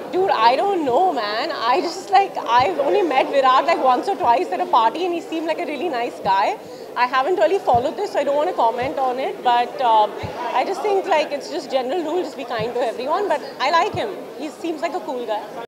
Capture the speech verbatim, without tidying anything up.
Dude, I don't know, man. I just like, I've only met Virat like once or twice at a party and he seemed like a really nice guy. I haven't really followed this, so I don't want to comment on it. But um, I just think like it's just general rule, just be kind to everyone. But I like him. He seems like a cool guy.